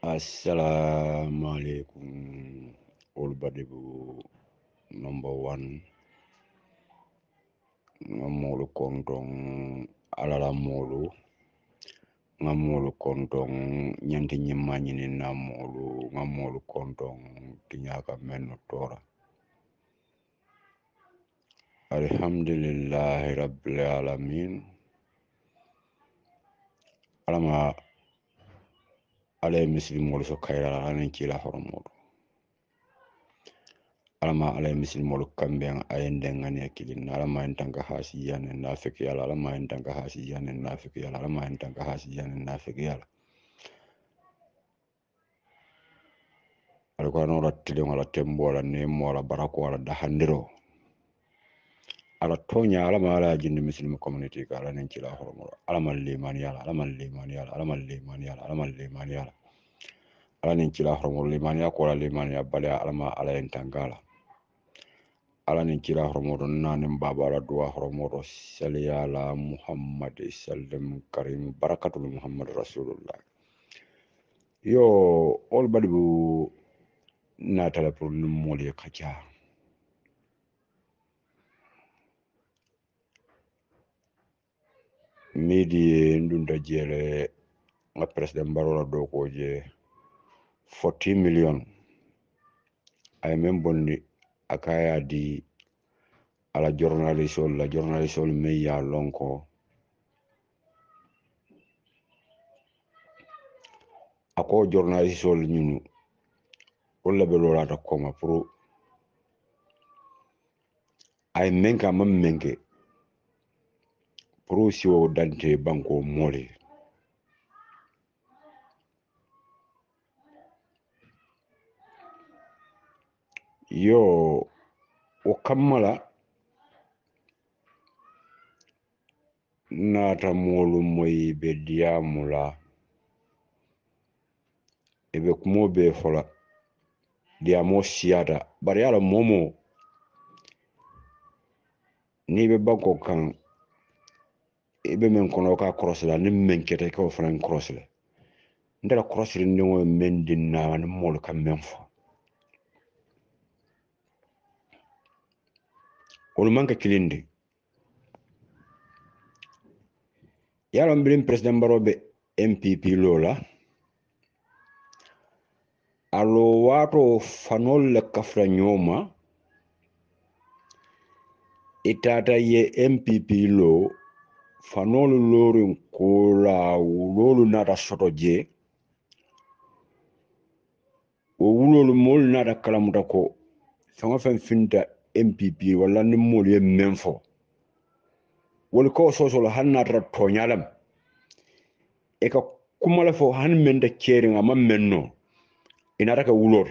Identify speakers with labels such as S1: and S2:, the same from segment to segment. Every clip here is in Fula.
S1: Assalamualaikum olbadibu number 1 ngamolu kontong alala molu ngamolu kontong nyanti nyimanyini namolu ngamolu kontong tinyaka menno tora. Alhamdulillahi rabbil alamin. Alama alay muslimolu so kayra anen kila horomodo. Alama alay muslimolu kambiang ayendengani akilin alama entanga hasiyan nafiki yala alama entanga hasiyan nafiki yala alama entanga hasiyan nafiki yala. Alquran ora tilon ala tembo ala nemo ala barako ala dahandiro. Ala tonya alama ala jindi muslim community ka ala nen kila horomodo. Alama liman yala alama liman yala alama liman yala alama liman yala. Ala nen kila horomodo liman ya ko ala liman ya bale alama ala entangala. Ala nin kila horomodo nanin babara dua horomodo saliyala Muhammad sallam karim barakatul Muhammad rasulullah. Yo all badibu natala pour moli kacha. Midi ndunda jele nga president barola doko je 40 million ay membonni akaya di ala journaliste me ya lonko ako journaliste nyunu wala be lola ta koma pro ay menka mam menke pro si o dante banko mole yo o kammala nata molu moy be diamula ebe kumo be fola diamo siada bari ala momo ni be banko kan ebe men kono ka crossla ni men kete ko fran crossle ndara crossle ni mo men dinna ni molu kam men fo olu manka kilindi yalo mbilim president barobe MPP lola alo wato fanol le kafra nyoma itata ye MPP lo fanol lorin kola wulolu nata soto je o wulolu mol nata kalamuta ko fanga fen finta MPP wala ni mol ye menfo wol ko sosolo hannata tonyalam e ka kumala fo han mende keringa ma menno inata ka wulore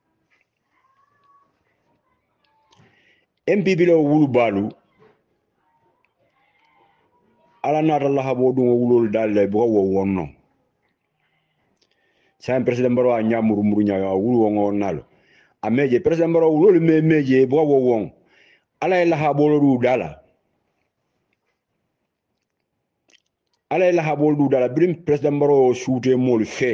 S1: MPP lo wulu balu ala nata la habo dum wulol dalle bo wo wonno sa president baro anya muru nya wulu wongo nalo ameje president baro wulol meje bo wo won ala la habo lu dala ala la habo lu dala brim president baro shoote mol fe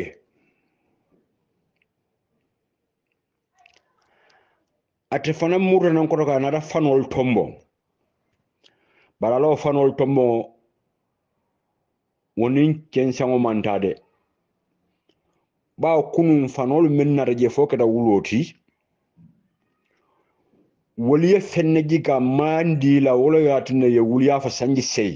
S1: ate fana murra nan ko ka na da fanol tombo baralo fanol tombo wonin kensango mantade ba kunun fanol men na je foke da wuloti woliye fenne giga mandi la wolo yatine ye wuliya fa sanji sey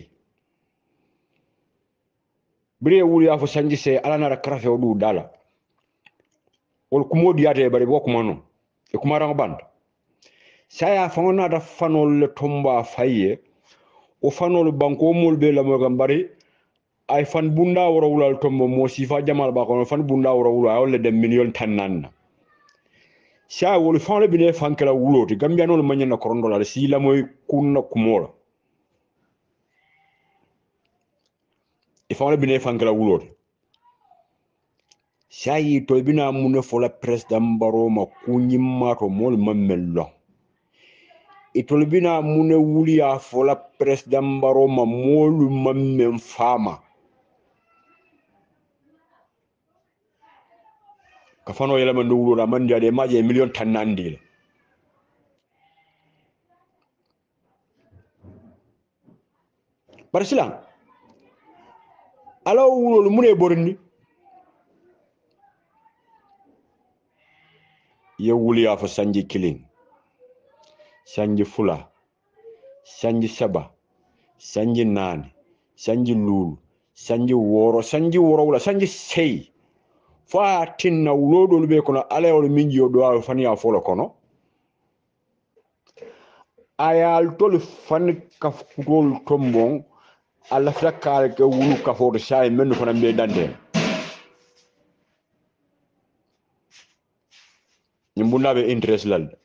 S1: bre wuliya fa sanji sey ala na rakrafe o du dala wol kumodi yate bari bo kumano e kumara band saya fangona da fanol le tomba faye o fanol banko mol be la mo gambari ay fan bunda woro wulal tombo mo sifa jamal ba ko fan bunda woro wulo ay le dem million tannan sa wol fan le bine fan kala wuloti gambia no manya na korondo la si la moy kunna kumola e fan le bine fan kala wuloti sa yi to bina mun fo la president baro ma kunyimma to mol mamello e to bina mun wuliya fo la president baro ma mol mammen fama kafano yela man wulo la man jade maje million tan nandile barsilan ala wulo mune borni ye wuliya fa sanji killing sanji fula sanji saba sanji nane sanji lulu sanji woro wala sanji sey fa tinna wuloɗol ɓe kono alayol min jiyo ɗo awa faniya folo kono ayal tol fan kafkutol tombon alla fitakkale ke wulu kafoto sayi menno fana mbiye dande ñim bunnaɓe interest lalde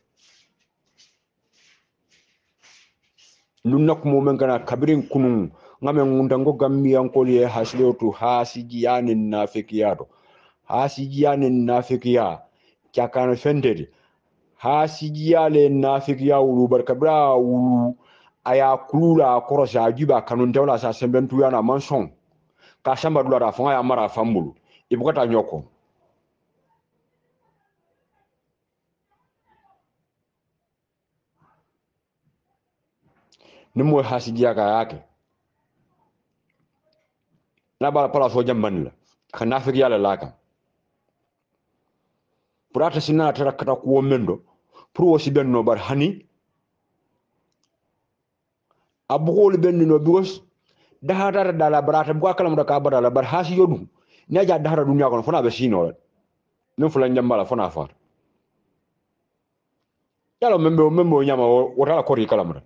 S1: ɗum nakkumo men kana kabirin kunun ngamen ngundango gambiyankol ye haslotu hasijiyanin nafikiyato hasijiyanin nafikiya cakano fendede hasijiyale nafikiya wulu bar kabira wulu aya kulula korosa juba kanun tewla sa sembentu yana manson ka samba dula fanga ya mara fambulu ibukata nyoko nimo hasijiya ka yake na bala pala so jambanila ka nafikiya la laka purata sinna tara kata ko mendo pour wosi benno bar hani abugol benno bigos dahara dala barata bu akala mu ka badala bar hasi yodu ne ja dahara dunya ko fona be sino no fulan jambala fona far yalo membe nyama wotala kori kala mu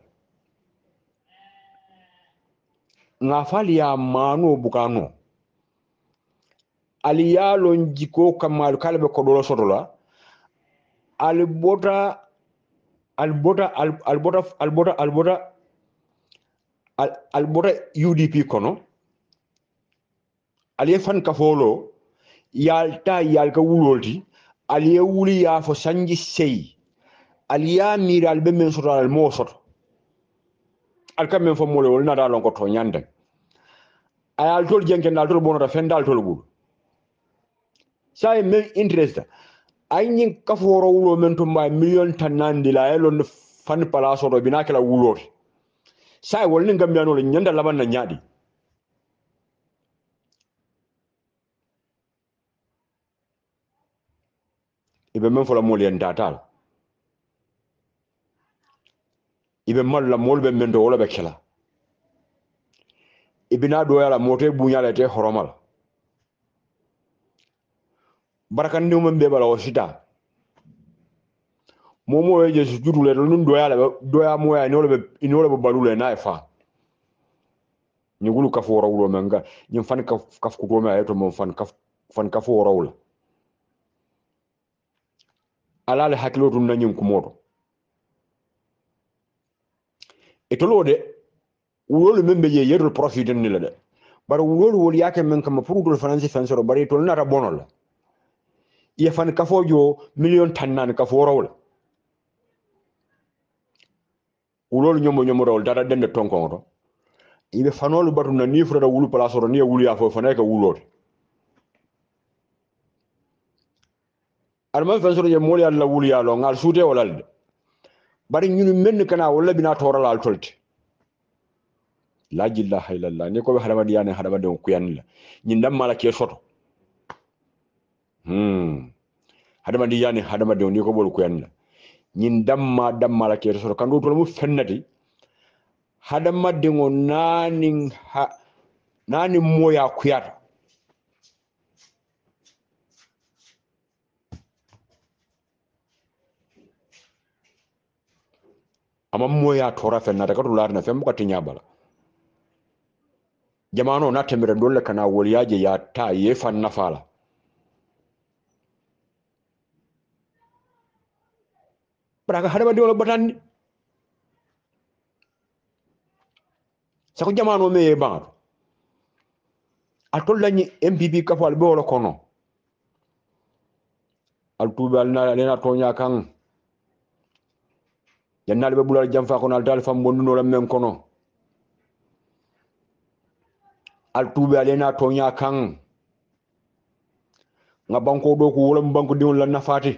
S1: nga fali ya manu bukano aliyalo njiko kamal kalbe ko do sotola albota UDP kono aliye fan kafolo yalta yalka wulolti aliye wuli ya fo sanji sey aliya miral be men soto al mo soto alka men fo mole wol nada lon ko to nyande ayal tol jenken dal tol bonota fendal tol bul say men interest ay nyin kaforo wulo men to mbay million tan nandi la elon fan palaso do binakala wuloti say wol ni gambiano le nyanda laban na nyaadi ibe men fo la mol yen datal ibe mal la mol be men do wala be kala ibina do yala mote bunyala te horomal barakan ni mum be bala o sita momo ye jesu judule nun do ya moya inole be balule na fa ni gulu ka fo rawlo menga ni fan kaf ko ma eto mon fan ka fo rawla ala le hakilo dun na nyim ko modo etolode wulolu membe ye yedol profit ni la de bar wulolu wol yake men kam purudol fanansi fensoro bari tol nata bonol ye fan ka fo jo million tannan ka fo rawla wulolu nyomo rawol dara dende tonkon to ibe fanolu batu na nifra da wulu place ro ni wulu ya fo fanay ka wulode alman fensoro ye moli alla wulu ya lo ngal suute walalde bari ñunu men kana wala bina toral al tolte la ilaha illallah ne ko be hadama diyane hadama de ko yanilla ñin dam mala ke soto hadama de ni ko bol ko yanilla ñin dam mala ke soto kan do to mu fennati hadama de ngo nani moya kuyata ama moya tora fennata ka to larna fem ko tinya bala jamano na temere dolle kana woliyaje ya ta ye fan nafala braga hadama de wala batandi sako jamano me e ban atol lañi MPP kafal be wala kono al tubal na lena tonya kan yannal be bulal jamfa kono al dal fam bonduno la men kono al tubal lena tonya kan nga banko do ko wala banko diwon la nafati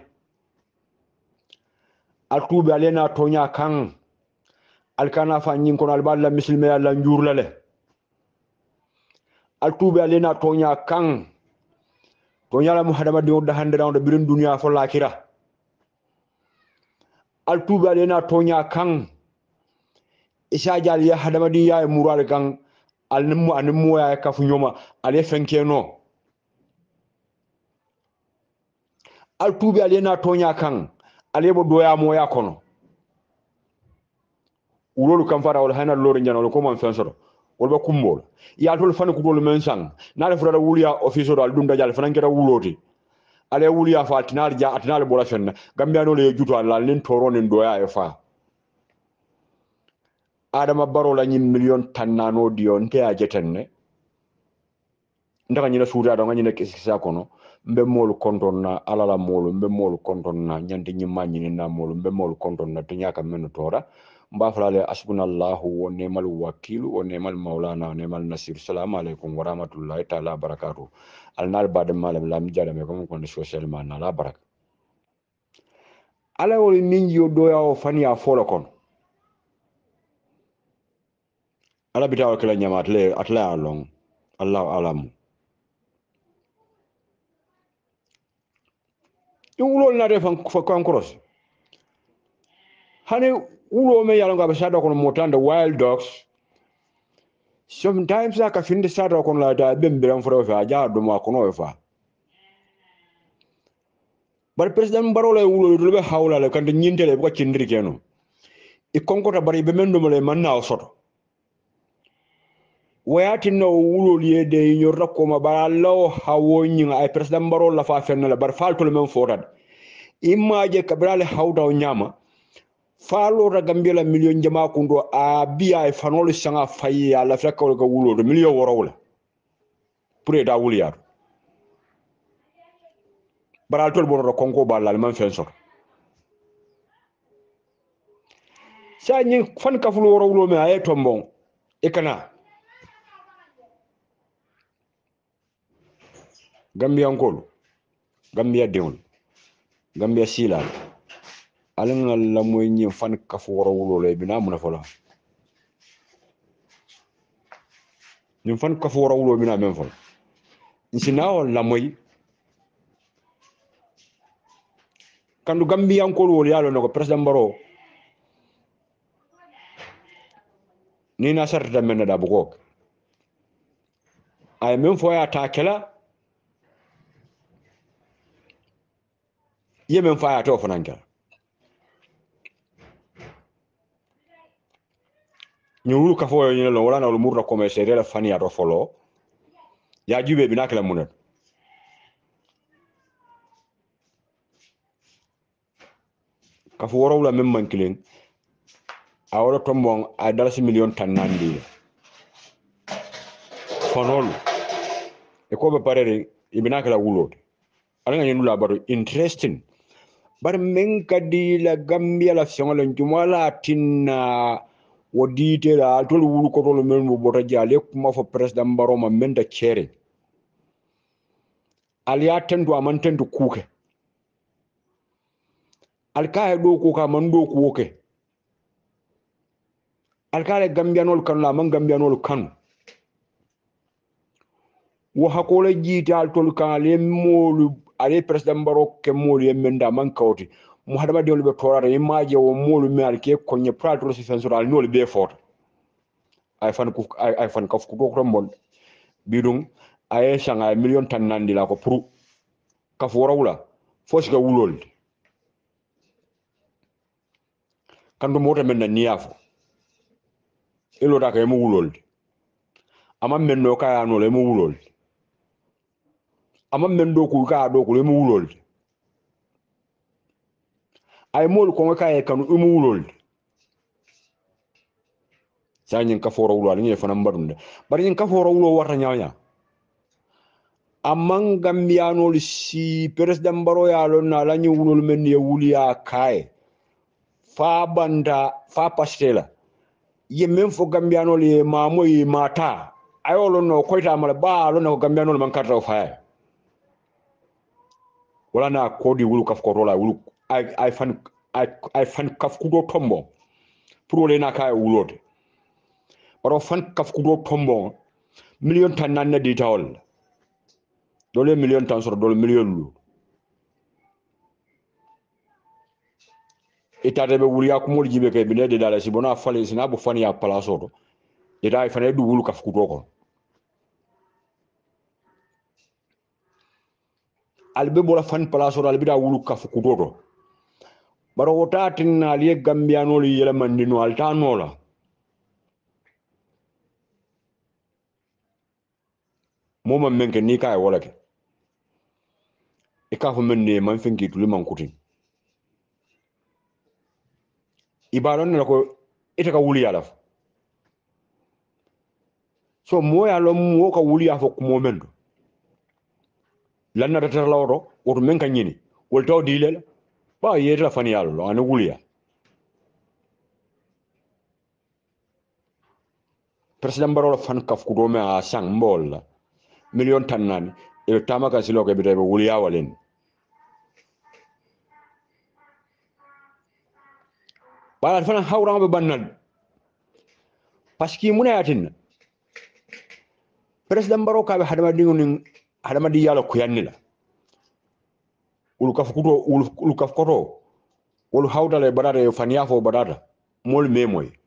S1: altubi alena tonya kan alkana fa nyin kono alballa muslimi alla njurla le altubi alena tonya kan tonya la muhadama diwon da hande rawda birin duniya fo lakira altubi alena tonya kan isa jal ya hadama di ya mural kan animu ya kafu nyoma ale fenkeno altubi alena tonya kan alebo doya moya kono wulolu kam fara wala hana lori nyana wala ko man fensoro wala kumbol ya tol fan ko dol men sang na le fura wuliya officer al dum dajal fan ngera wuloti ale wuliya fa tinar ja atnal bola fenna gambia no le juto Allah len toro nen doya e fa adama baro la ñim million tannano dion te a jetenne ndaka ñina suuda do ngani nek sa kono mbe mol konton na alala mol mbe mol konton na ñante ñi mañi na mol mbe mol konton na to ñaka men tora mba falale asbunallahu wa ni'mal wakil wa ni'mal maulana wa ni'mal nasir. Assalamu alaikum wa rahmatullahi ta'ala barakatuh. Alnal bade malam lam jadame ko ko social man la barak ala wol min yo do ya o fani a folo kon ala bitaw kala ñamat le atla along Allahu alam ulol na defan fa kankoros hani ulo me yalo ngabe sada kono motanda wild dogs sometimes aka finde sada kono la da bembiran foro fa ja do ma kono fa bar president barola ulo do be hawla le kan nyintele ko cindiri keno e konkota bari be mendo mole manna o soto wayati no ulo liye de nyorra ko ma balaw hawo nyinga ay president barola fa fenna bar falto le men fotad imaje kabrale hawda o nyama falo ra gambia million jama kundo a biya e fanolo sanga fayi ala fekko ko wulo do million worowla pour da wuliya baral tol bono konko balal man fen sok sa nyi fan ka fulo worowlo me ay tombon e kana gambia ngol gambia deul gambia sila alangal la moy nyi fan ka fu worowlo le bina muna fola ñu fan ka fu worowlo bina men fol insina la moy kandu gambia ngol wol yalo nako president baro ni na sarta men da bugo ay men fo ya ta kala yemen fa ya to fananka ñu wulu ka fo ñu lo wala na lu murra commerce la fani ya do folo ya jube bi nakala munat ka fo woro la même man kilin a wala tombon a dalasi million tan nandi fonol e ko be parere ibina kala wulo ala nga ñu la baro interesting bar men kadi la gambia la fiongala jumala tinna wodite la tol wulu ko tol men mo bota jale kuma fo president baro ma men da chere aliya tendu aman tendu kuke alkaye do ko ka man do ko ke alkale gambianol kan la man gambianol kan wo hakole jital tol kan le molu ale president baro ke molu yemenda man kawti mu hadama de be torare imaje wo molu mi alke konye pratro si sensoral nol be fort ay fan kaf ku ko mon bidung ay shanga million tan nandi la ko pour ka forawla fosi ga wulol kandu mota men na niafo elo da kay mo wulol ama men no kaya no le mo wulol ama men do ku ka do ku le mo wulol ay mol ko kay kanu mo wulol sanyin ka forawlo ni fa nambadunde bari nyin ka forawlo warta nyaanya amman gambianol si president baro ya lon na lañu wulol men ye wuliya kay fa banda fa pastela ye men fo gambianol ye mamoy mata ayolo no koyta mala ba lo no gambianol man karta fa wala na kodi wulu kaf ko rola wulu ay fan kaf kudo tombo pour le na kay wulote baro fan kaf kudo tombo million tan nan di tawol dole million tan soro dole million lu itade be wuli akumol jibe kay bi ne de dala si bona fale sina bu fan ya palaso to ita ay fane du wulu kaf kudo ko albe bola fan palaso to albe da wulu kaf kudo to baro wota tinna aliye gambiano li yele mandino altano la moma menke ni kay wala ke e ka fo menne man fenki tuli man kutin ibaron na ko ita ka wuli yala so moya lo mo ka wuli ya fo ko momento lanna ta lawro woto men ka nyini wol taw dilel ba yeta fani yalo lo ana wuli ya president baro fan kaf ku do me a sang mbol million tan nan e tama ka silo ke bitabe wuli ya walen bala fana hawran be bannal parce que muna yatin president baro ka be hadama dingun hadama di yalo ku yanni la ul kaf kuto ul kaf koto wol hawdale badade faniya fo badada mol memoy